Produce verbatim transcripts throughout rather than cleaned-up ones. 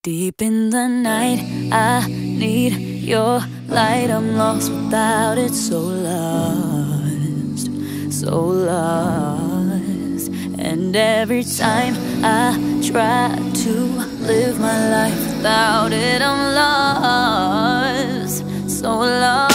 Deep in the night, I need your light. I'm lost without it, so lost, so lost. And every time I try to live my life without it, I'm lost, so lost.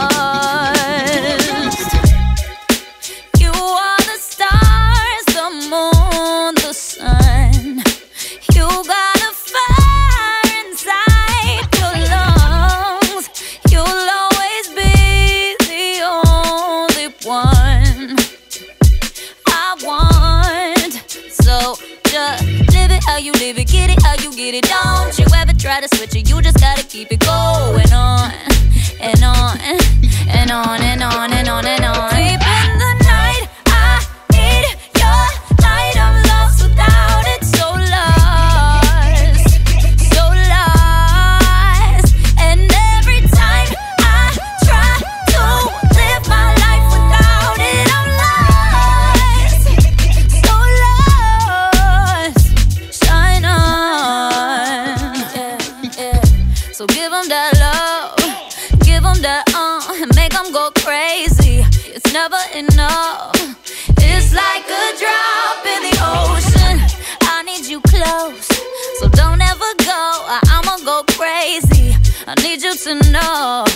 You are the stars, the moon, the sun. You got a fire inside your lungs. You'll always be the only one I want. So just live it how you live it, get it how you get it. Don't you ever try to switch it, you just gotta keep it going on and on and on and on and on and on. Deep in the night, I need your light. I'm lost without it, so lost, so lost. And every time I try to live my life without it, I'm lost, so lost. Shine on, yeah, yeah. So give 'em that love, give 'em that uh, and make 'em go crazy. It's never enough. It's like a drop in the ocean. I need you close, so don't ever go. I I'ma go crazy. I need you to know